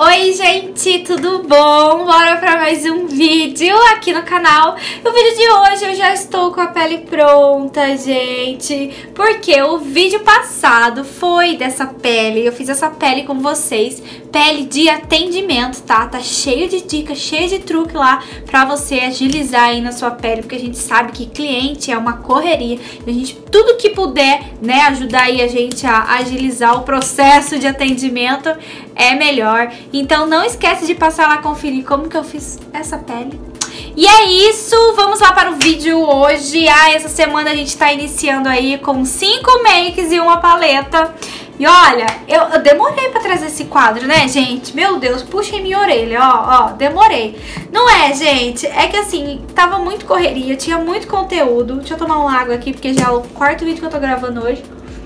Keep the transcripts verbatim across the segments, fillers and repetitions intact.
Oi gente, tudo bom? Bora pra mais um vídeo aqui no canal. No vídeo de hoje eu já estou com a pele pronta, gente, porque o vídeo passado foi dessa pele, eu fiz essa pele com vocês, pele de atendimento, tá? Tá cheio de dicas, cheio de truque lá pra você agilizar aí na sua pele, porque a gente sabe que cliente é uma correria, a gente, tudo que puder, né, ajudar aí a gente a agilizar o processo de atendimento é melhor. Então não esquece de passar lá conferir como que eu fiz essa pele. E é isso, vamos lá para o vídeo hoje. Ah, essa semana a gente tá iniciando aí com cinco makes e uma paleta. E olha, eu, eu demorei pra trazer esse quadro, né, gente? Meu Deus, puxem minha orelha, ó, ó, demorei. Não é, gente, é que assim, tava muito correria, tinha muito conteúdo. Deixa eu tomar uma água aqui, porque já é o quarto vídeo que eu tô gravando hoje.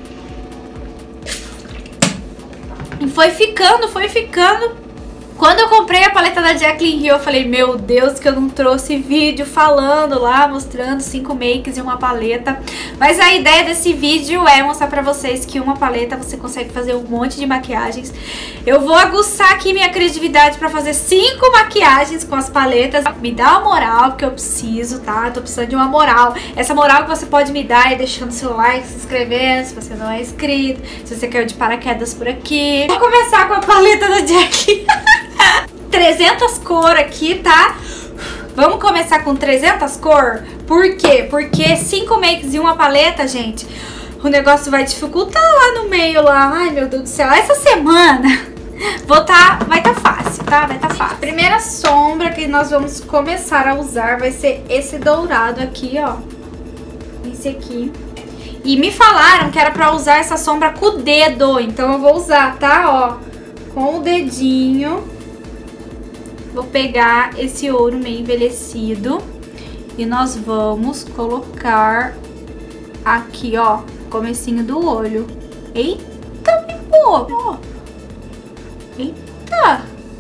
E foi ficando, foi ficando. Quando eu comprei a paleta da Jaclyn Hill, eu falei, meu Deus, que eu não trouxe vídeo falando lá, mostrando cinco makes e uma paleta. Mas a ideia desse vídeo é mostrar pra vocês que uma paleta você consegue fazer um monte de maquiagens. Eu vou aguçar aqui minha criatividade pra fazer cinco maquiagens com as paletas. Me dá uma moral, porque eu preciso, tá? Eu tô precisando de uma moral. Essa moral que você pode me dar é deixando seu like, se inscrevendo, se você não é inscrito, se você quer de paraquedas por aqui. Vou começar com a paleta da Jaclyn. trezentas cores aqui, tá? Vamos começar com trezentas cores? Por quê? Porque cinco makes e uma paleta, gente, o negócio vai dificultar lá no meio, lá. Ai, meu Deus do céu. Essa semana vou tá, vai tá fácil, tá? Vai tá fácil. A primeira sombra que nós vamos começar a usar vai ser esse dourado aqui, ó. Esse aqui. E me falaram que era pra usar essa sombra com o dedo, então eu vou usar, tá? Ó, com o dedinho. Vou pegar esse ouro meio envelhecido e nós vamos colocar aqui, ó, comecinho do olho. Eita, pô! Eita!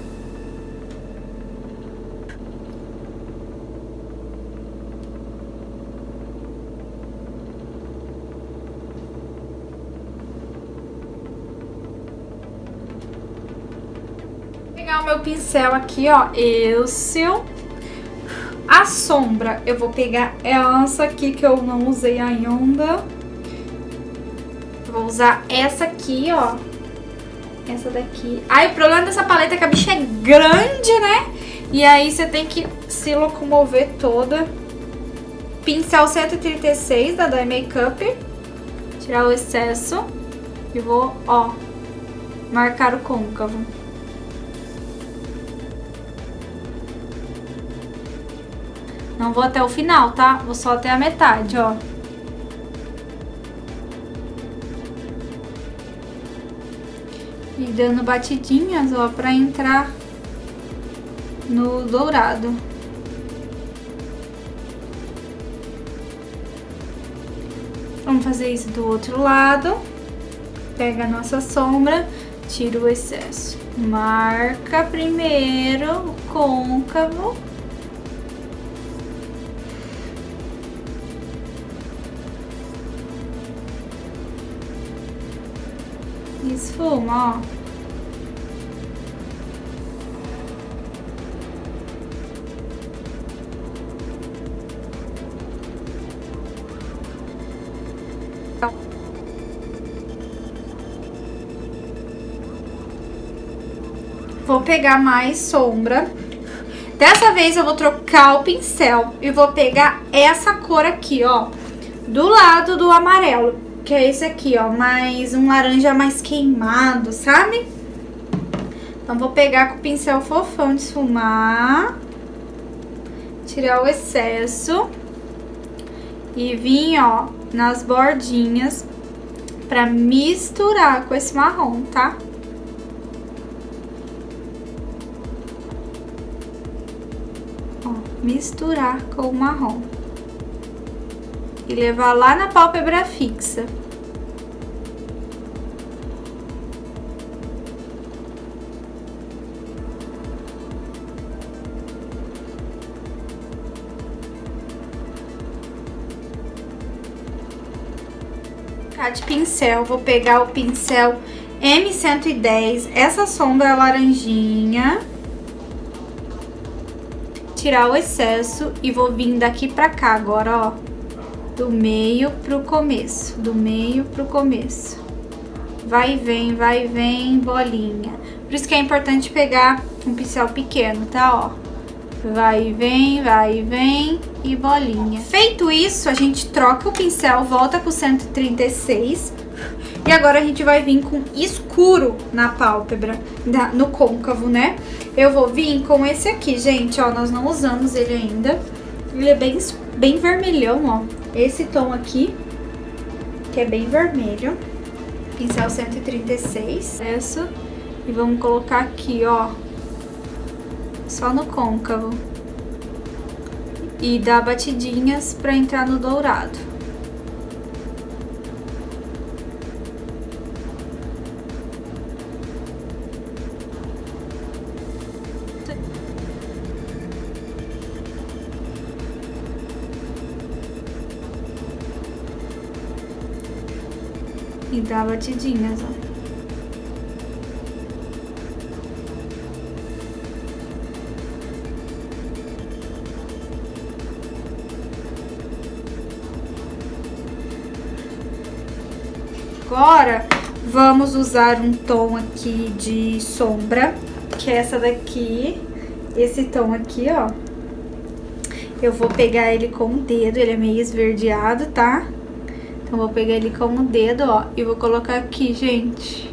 Pegar o meu pincel aqui, ó, esse. A sombra, eu vou pegar essa aqui que eu não usei ainda. Vou usar essa aqui, ó. Essa daqui. Ai, o problema dessa paleta é que a bicha é grande, né? E aí você tem que se locomover toda. Pincel cento e trinta e seis da Dye Makeup. Tirar o excesso. E vou, ó, marcar o côncavo. Não vou até o final, tá? Vou só até a metade, ó. E dando batidinhas, ó, pra entrar no dourado. Vamos fazer isso do outro lado. Pega a nossa sombra, tira o excesso. Marca primeiro o côncavo. Esfuma, ó. Vou pegar mais sombra. Dessa vez eu vou trocar o pincel e vou pegar essa cor aqui, ó, do lado do amarelo. Que é esse aqui, ó, mais um laranja mais queimado, sabe? Então, vou pegar com o pincel fofão de esfumar. Tirar o excesso. E vir, ó, nas bordinhas pra misturar com esse marrom, tá? Ó, misturar com o marrom. E levar lá na pálpebra fixa. De pincel, vou pegar o pincel M cento e dez, essa sombra laranjinha. Tirar o excesso e vou vir daqui pra cá agora, ó. Do meio pro começo, do meio pro começo. Vai e vem, vai e vem, bolinha. Por isso que é importante pegar um pincel pequeno, tá, ó. Vai e vem, vai e vem e bolinha. Feito isso, a gente troca o pincel, volta pro cento e trinta e seis. E agora a gente vai vir com escuro na pálpebra, no côncavo, né? Eu vou vir com esse aqui, gente, ó, nós não usamos ele ainda. Ele é bem, bem vermelhão, ó. Esse tom aqui, que é bem vermelho. Pincel cento e trinta e seis. Essa. E vamos colocar aqui, ó. Só no côncavo. E dar batidinhas pra entrar no dourado. E dar batidinhas, ó. Agora, vamos usar um tom aqui de sombra, que é essa daqui. Esse tom aqui, ó. Eu vou pegar ele com o dedo, ele é meio esverdeado, tá? Então, vou pegar ele com o dedo, ó, e vou colocar aqui, gente.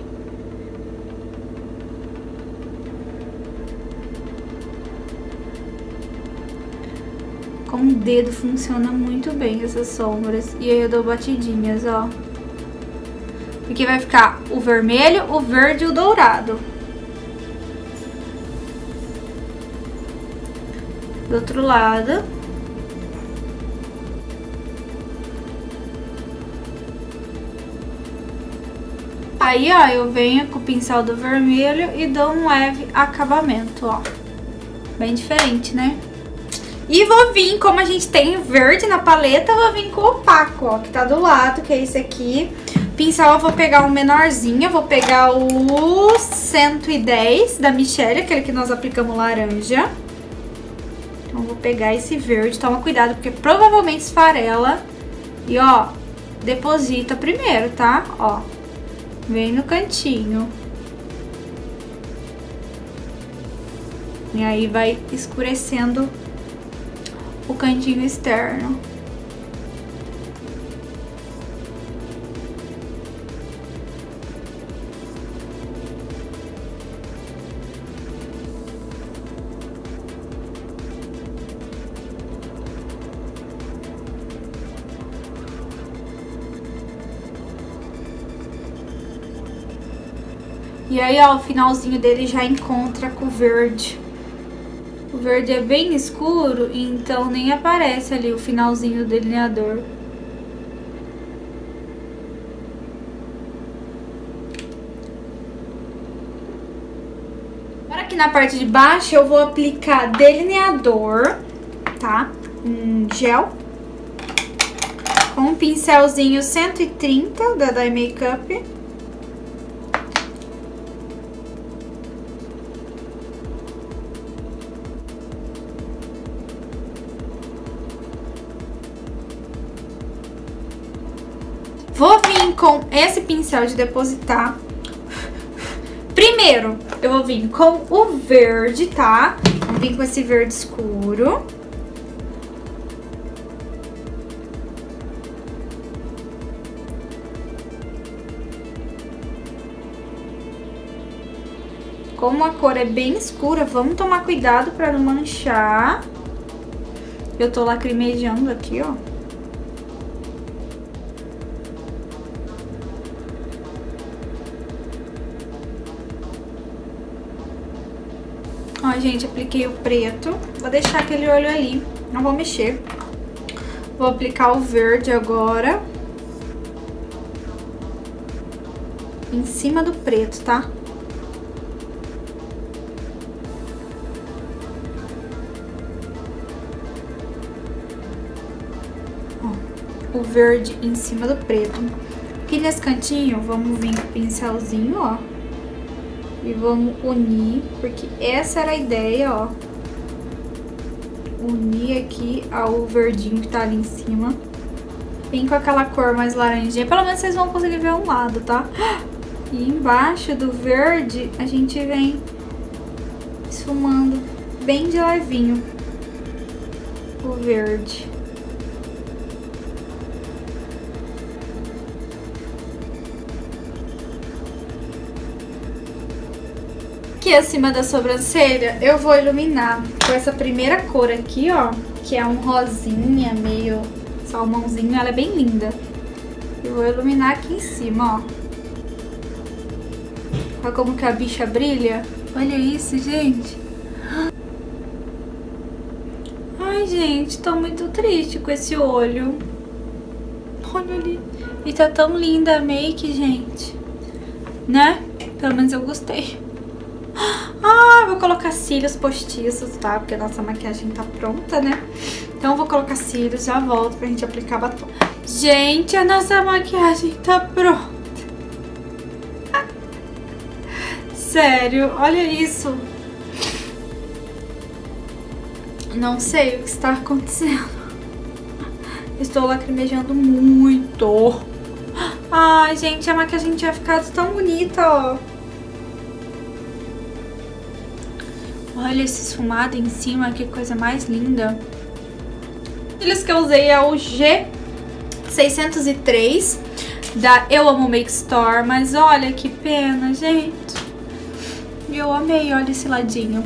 Com o dedo funciona muito bem essas sombras. E aí eu dou batidinhas, ó. Aqui vai ficar o vermelho, o verde e o dourado. Do outro lado. Aí, ó, eu venho com o pincel do vermelho e dou um leve acabamento, ó. Bem diferente, né? E vou vir, como a gente tem verde na paleta, vou vir com o opaco, ó, que tá do lado, que é esse aqui. Pincel eu vou pegar um menorzinho, eu vou pegar o cento e dez da Michelle, aquele que nós aplicamos laranja. Então, eu vou pegar esse verde, toma cuidado, porque provavelmente esfarela. E, ó, deposita primeiro, tá? Ó. Vem no cantinho. E aí vai escurecendo o cantinho externo. E aí, ó, o finalzinho dele já encontra com o verde. O verde é bem escuro, então nem aparece ali o finalzinho do delineador. Agora aqui na parte de baixo eu vou aplicar delineador, tá? Um gel. Com um pincelzinho cento e trinta da Dye Makeup. Vou vir com esse pincel de depositar. Primeiro, eu vou vir com o verde, tá? Vou vir com esse verde escuro. Como a cor é bem escura, vamos tomar cuidado pra não manchar. Eu tô lacrimejando aqui, ó. Ó, gente, apliquei o preto. Vou deixar aquele olho ali, não vou mexer. Vou aplicar o verde agora. Em cima do preto, tá? Ó, o verde em cima do preto. Aqui nesse cantinho, vamos vir com o pincelzinho, ó. E vamos unir, porque essa era a ideia, ó. Unir aqui ao verdinho que tá ali em cima. Vem com aquela cor mais laranjinha. Pelo menos vocês vão conseguir ver um lado, tá? E embaixo do verde, a gente vem esfumando bem de levinho o verde. Aqui acima da sobrancelha, eu vou iluminar com essa primeira cor aqui, ó, que é um rosinha meio salmãozinho, ela é bem linda. Eu vou iluminar aqui em cima, ó. Olha como que a bicha brilha. Olha isso, gente. Ai, gente, tô muito triste com esse olho. Olha ali. E tá tão linda a make, gente. Né? Pelo menos eu gostei. Ah, vou colocar cílios postiços, tá? Porque a nossa maquiagem tá pronta, né? Então eu vou colocar cílios, já volto pra gente aplicar batom. Gente, a nossa maquiagem tá pronta. Sério, olha isso. Não sei o que está acontecendo. Estou lacrimejando muito. Ai, gente, a maquiagem tinha ficado tão bonita, ó. Olha esse esfumado em cima, que coisa mais linda. Cílios que eu usei é o G seiscentos e três da Eu Amo Make Store, mas olha que pena, gente. Eu amei, olha esse ladinho.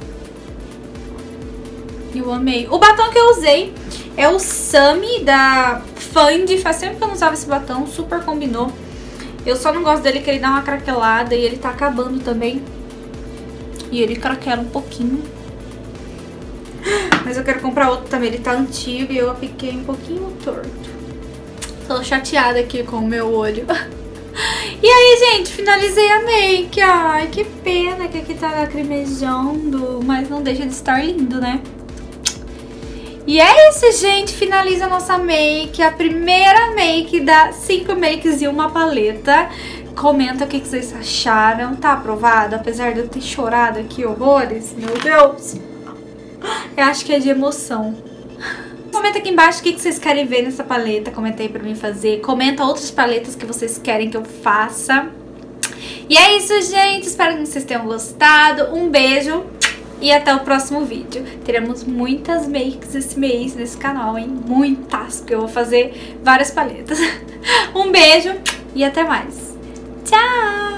Eu amei. O batom que eu usei é o Sami da Fenty. Faz tempo que eu não usava esse batom, super combinou. Eu só não gosto dele que ele dá uma craquelada e ele tá acabando também. E ele craquela um pouquinho. Mas eu quero comprar outro também, ele tá antigo e eu apliquei um pouquinho torto. Tô chateada aqui com o meu olho. E aí, gente, finalizei a make. Ai, que pena que aqui tá lacrimejando, mas não deixa de estar lindo, né? E é isso, gente. Finaliza a nossa make, a primeira make da cinco makes e uma paleta. Comenta o que vocês acharam. Tá aprovado? Apesar de eu ter chorado aqui horrores. Meu Deus. Eu acho que é de emoção. Comenta aqui embaixo o que vocês querem ver nessa paleta. Comenta aí pra mim fazer. Comenta outras paletas que vocês querem que eu faça. E é isso, gente. Espero que vocês tenham gostado. Um beijo e até o próximo vídeo. Teremos muitas makes esse mês nesse canal, hein? Muitas, porque eu vou fazer várias paletas. Um beijo e até mais. Tchau!